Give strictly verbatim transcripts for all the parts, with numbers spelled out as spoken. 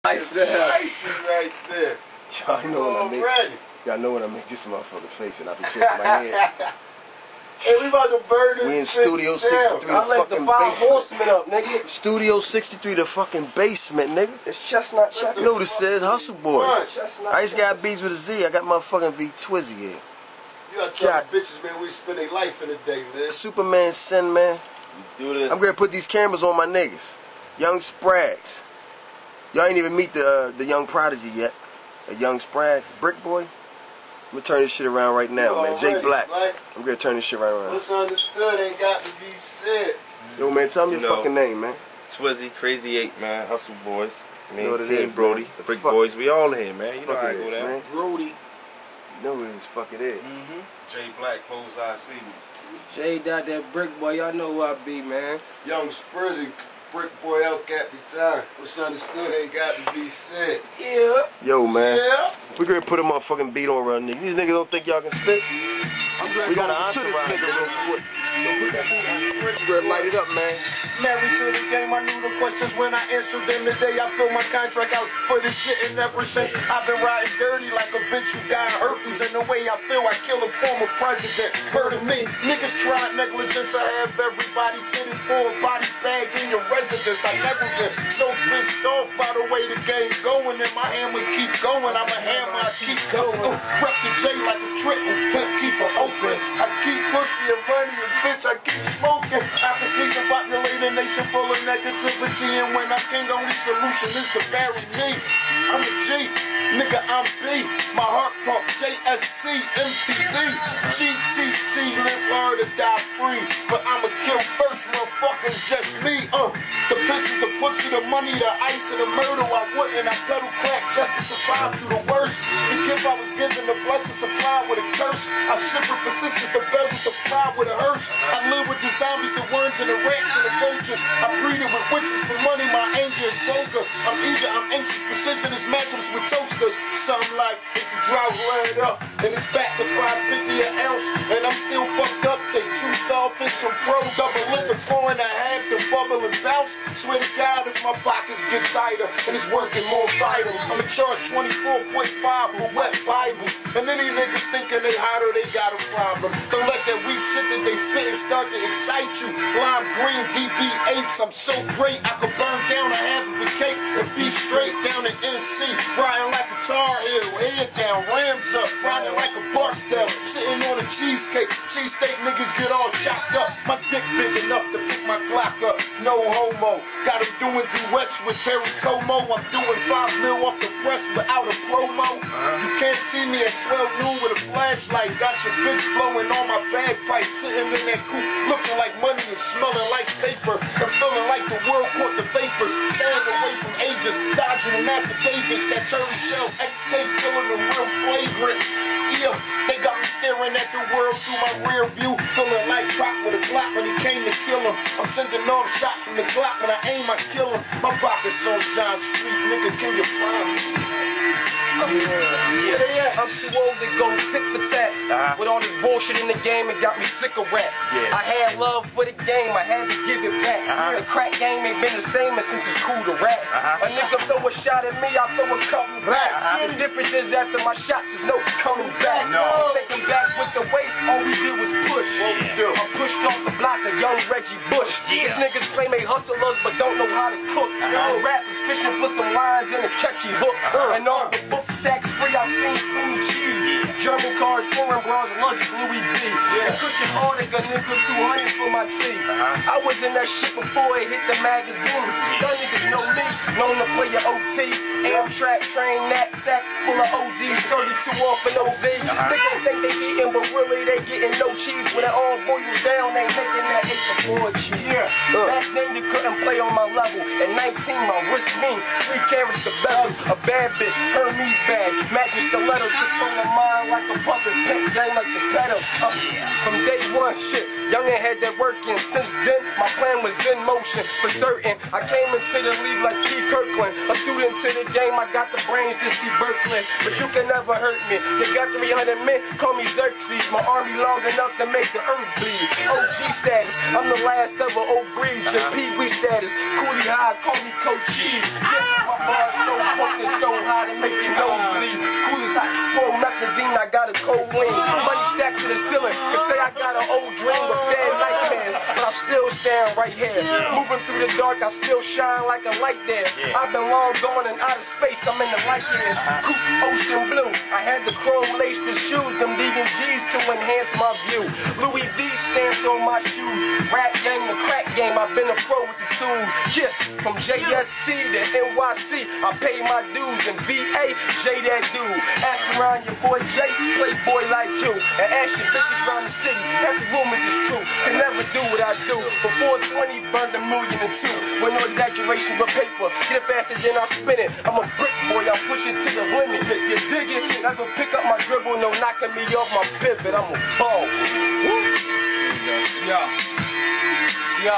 That's spicy right there. Y'all know when I make. Y'all know when I make this motherfucking face and I be shaking my head. Hey, we about to burn this. We in Studio sixty-three, I the let fucking the five basement. horsemen up, nigga. Studio sixty-three, the fucking basement, nigga. It's Chestnut Check. You know what it says, Hustle Boy. Chestnut I just got beats with a Z. I got my fucking V Twizzy here. You gotta tell God. The bitches, man, we spend their life in the day, man. Superman sin, man. You do this. I'm gonna put these cameras on my niggas. Young Sprags. Y'all ain't even meet the uh, the young prodigy yet. A young Sprags, Brick Boy. I'm gonna turn this shit around right now, man. Jay Black. Like, I'm gonna turn this shit right around. What's understood ain't got to be said. Yo, man, tell me you your know, fucking name, man. Twizzy, Crazy Eight, man. Hustle Boys. Me you know and Team is, Brody. Man. The Brick fuck Boys. We all here, man. You know how I go is, down. Man. Brody. You know what this fuck it is. Mm-hmm. Jay Black, close eye, see me. Jay Dot, that Brick Boy. Y'all know who I be, man. Young Spursy. Brick Boy El Capitan. What's understood ain't got to be said. Yeah. Yo, man. Yeah. We gonna put a motherfucking beat on around niggas. These niggas don't think y'all can spit. We got an entourage nigga real quick. We're light it up, man. Married to the game, I knew the questions when I answered them today. I filled my contract out for this shit, and ever since I've been riding dirty like a bitch who got herpes. And the way I feel, I kill a former president. Heard of me? Niggas tried negligence. I have everybody fitted for a body bag in your residence. I never been so pissed off by the way the game going, and my hammer keep going. I'm a hammer, I keep going. Uh, rep the J like a triple pimp, keep it open. I keep pussy and money and bitch, I keep smoking. After sneezing, populate a nation full of negativity, and when I can't, only solution is to bury me. I'm a G, nigga, I'm B. My heart pump, J S T, M T D, G T C, live hard or die free. But I'ma kill first, motherfuckers, just me. Uh, the pistols, the pussy, the money, the ice, and the murder. I wouldn't, I pedal crack just to survive through the worst. The gift I was given, the blessing supplied with a curse. I ship with persistence, the bells with the pride with a hearse. I live with the zombies, the worms, and the rats, and the vultures. I breeded with witches for money, my anger is vulgar. I'm eager, I'm anxious, precision is matchless with toasters. Something like, if the drought let up, and it's back to five fifty an ounce, and I'm still fucked up, take two soft and some pro, double liquor, four and a half, to bubble and bounce. Swear to God, if my pockets get tighter, and it's working more vital, I'ma charge twenty-four point five for wet Bibles, and any niggas thinking they hotter, they got a problem. Don't let that weak shit that they spit and start to excite you. Lime green D B eights, I'm so great, I could burn down a half of a cake and be straight down to N C, riding like a Tar Heel, head down, rams up, riding like a Barksdale, sitting on a cheesecake, cheesesteak niggas get all chopped up, my dick big enough to pick my Glock up, no homo, got him doing duets with Perry Como, I'm doing five mil off the press without a promo, you can't see me at twelve noon with a flashlight, got your bitch blowing on my bagpipe, sitting in that coupe, looking like money and smelling like paper, and feeling like the world caught the vapors, staying away from ages, dodging them affidavits, that Terry Shell, X K killing them real flagrant, yeah, they got me staring at the world through my rear view, feeling like Croc with a Glock when he came to kill him, I'm sending off shots from the Glock when I aim, I kill him, my pocket's on John Street, nigga, can you find me? Yeah, yeah, yeah. I'm too old to go tit for tat. Uh-huh. With all this bullshit in the game, it got me sick of rap. Yeah. I had love for the game, I had to give it back. Uh-huh. The crack game ain't been the same since it's cool to rap. Uh-huh. A nigga throw a shot at me, I throw a couple back. Uh-huh. The difference is after my shots is no coming back. No. Thinking back with the weight, all we did was push. Yeah. I pushed off the block a young Reggie Bush. Yeah. These niggas claim they hustlers but don't know how to cook. Uh-huh. Rappers fishing for some lines and a catchy hook. Uh-huh. And all the books Sacks free, I seen clean cheese. Yeah. German cars, foreign bras, luggage, Louis V. Yeah. And Christian Arctic, a nigga two hundred for my tea. Uh-huh. I was in that shit before it hit the magazines. Yeah. Y'all niggas know me, known to play your O T. Amtrak train, knapsack full of O Zs, thirty-two off an O Z. Uh-huh. Niggas think they eating, but really they getting no cheese. When it all boils down, they making that eight to four cheese. Yeah. Uh. Back then you couldn't play on my level. At nineteen, my wrist mean, three carats to bells. A bad bitch, Hermes bag, matching stilettos, control my mind like a puppet, pink game like Geppetto. Uh, from day one, shit, youngin' had that working. Since then, my plan was in motion for certain. I came into the league like Keith Kirkland, a student to the game. I got the brains to see Berkeley, but you can never hurt me. You got three hundred men, call me Xerxes. My army long enough to make the earth bleed. O G status, I'm the last of an old breed. Your Pee Wee status, Coolie High, call me Coach Cheese. Yeah, my bars so how to make your nose bleed. Cool as hot, pour methazine, I got a cold lean. Money stacked to the ceiling, can say I got an old dream with bad nightmares, but I still stand right here. Moving through the dark, I still shine like a light there. I've been long gone and out of space, I'm in the light years. Coupe ocean blue, I had the chrome laced the shoes, them D and G's to enhance my view. Louis V stamped on my shoes. Rap game, the crack game, I've been a pro with the tools. Yeah, from J S T to N Y C, I pay my dues. And V A, J that dude. Ask around your boy J, playboy like you. And ask your bitches around the city, half the rumors is true. Can never do what I do. Before twenty, burned a million and two. With no exaggeration with paper, get it faster than I spin it. I'm a brick boy, I push it to the limit. You dig it? Never pick up my dribble, no knocking me off my pivot. I'm a ball. Yo. Yo.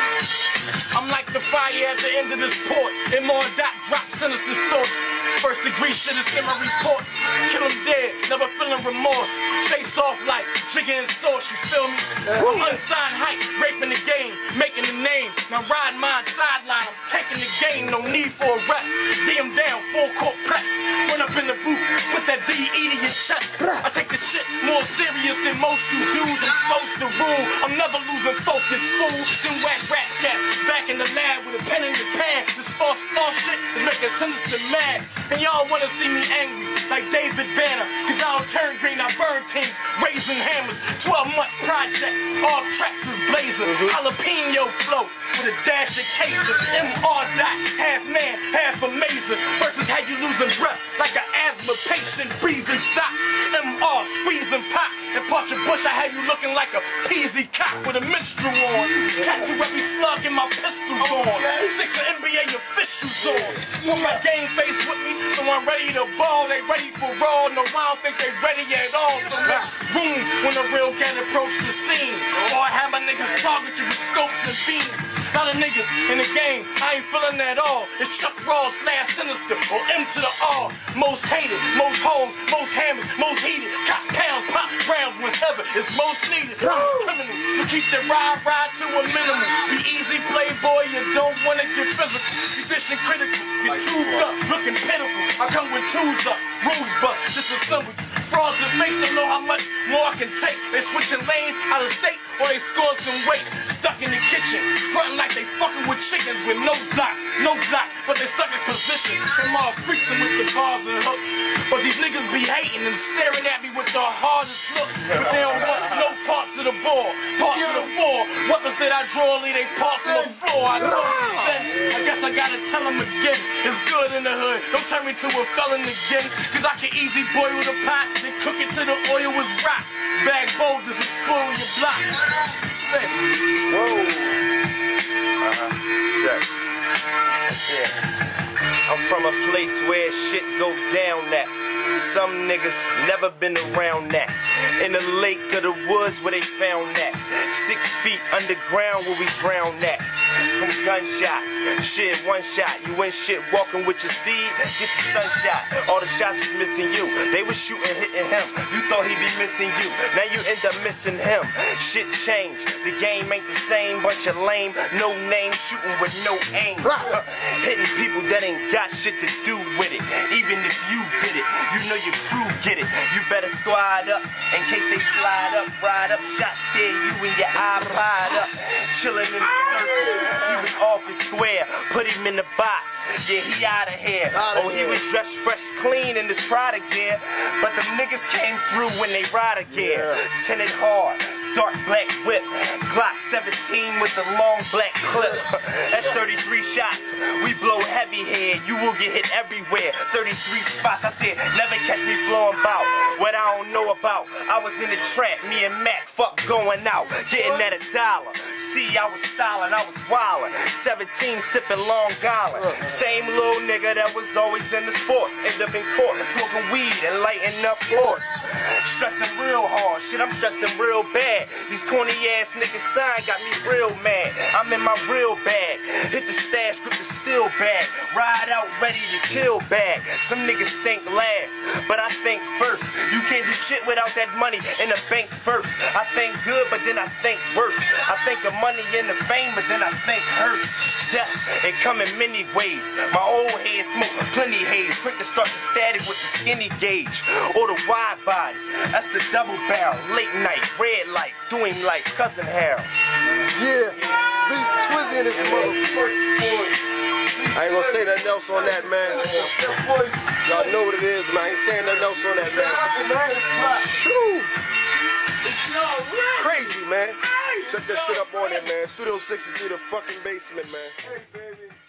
I'm like the fire at the end of this port. And more dot drop sinister thoughts. First degree shit is in my reports. Kill him dead, never feeling remorse. Stay soft like Jigga and Sauce, you feel me? I'm unsigned hype, raping the game, making the name. Now ride mine sideline, I'm taking the game, no need for a ref. D him down, full court press. Run up in the booth, put that D E to your chest. I take the shit more serious than most you dudes. I'm supposed to rule, I'm never losing focus, fool. Then whack rap cap, back in the lab with a pen in your pad. This false false shit is making sinister mad. And y'all wanna see me angry, like David Banner. Cause I don't turn green, I burn teams, raising hammers. twelve month project, all tracks is blazing. Jalapeno flow with a dash of Cajun. M R dot, half man, half amazing. Versus how you losing breath, like an asthma patient, breathing stop. M R squeezing pop, and part your bush, I have you looking like a peasy cock with a minstrel on. Tattoo every slug in my pistol gone. Six of N B A officials on. Put my game face with me, so I'm ready to ball. They ready for raw, no I don't think they ready at all. So make room when the real can approach the scene. Or I have my niggas target you with scopes and beams. Now the niggas in the game, I ain't feeling that at all. It's Chuck Raw slash Sinister, or M to the R. Most hated, most hoes, most hammers, most heated. Cop pounds, pop rounds whenever it's most needed. I'm a criminal, so keep the ride, ride to a minimum. Be easy, playboy, you don't wanna get physical. Be fishing critical, get tubed up, looking pitiful. I come with twos up, rules bust, disassemble you. Frauds and fakes don't know how much more I can take. They switching lanes out of state, or they scoring some weight. Stuck in the kitchen, frontin' like they fucking with chickens with no blocks, no blocks, but they stuck in position. Them all freaks with the bars and hooks. But these niggas be hating and staring at me with the hardest looks. But they don't want no parts of the ball, parts of the four. Weapons that I draw, leave they parts on the floor. I told them then, I guess I gotta tell them again. It's good in the hood, don't turn me to a felon again. Cause I can easy boil the pot, then cook it till the oil is rock. Bag boulders and spoil your block. Sick. Whoa. Uh-huh. Check. Yeah. I'm from a place where shit go down at. Some niggas never been around that. In the lake of the woods where they found that. Six feet underground where we drown that. From gunshots, shit, one shot. You ain't shit walking with your seed, get the sunshot. All the shots was missing you. They was shooting, hitting him. You thought he'd be missing you. Now you end up missing him. Shit changed. The game ain't the same. Bunch of lame, no name, shooting with no aim. Hitting people that ain't got shit to do with it. Even if you did it, you know your crew get it. You better squad up in case they slide up, ride up, shots tear you and your iPod up. Chilling in the circle. He was off his square, put him in the box. Yeah, he out of here. Oh, he was dressed fresh, clean in his Prada gear. But them niggas came through when they ride gear. Tinted hard, dark black whip, Glock seventeen with the long black clip. That's thirty-three shots. We blow heavy here. You will get hit everywhere. thirty-three spots. I said, never catch me flowing about what I don't know about. I was in the trap, me and Mac, fuck going out, getting at a dollar. See, I was styling, I was wildin'. seventeen sipping Long Island. Same little nigga that was always in the sports. End up in court, smoking weed and lighting up ports. Stressing real hard, shit, I'm stressing real bad. These corny ass niggas sign got me real mad. I'm in my real bag. Hit the stash, grip the steel bag. Ride out ready to kill bag. Some niggas think last, but I think first. You can't do shit without that money in the bank first. I think good, but then I think worse. I think of money and the fame, but then I think hearse. death, it come in many ways. My old head smoke plenty haze, quick to start the static with the skinny gauge or the wide body. That's the double barrel, late night, red light, doing like Cousin Harold. Yeah, be Twizzy in this motherfucker. I ain't gonna say nothing else on that, man. Y'all know what it is, man. I ain't saying nothing else on that, man. Shoo. Crazy, man. Check that shit up on it, man. Studio sixty-three, the fucking basement, man. Hey, baby.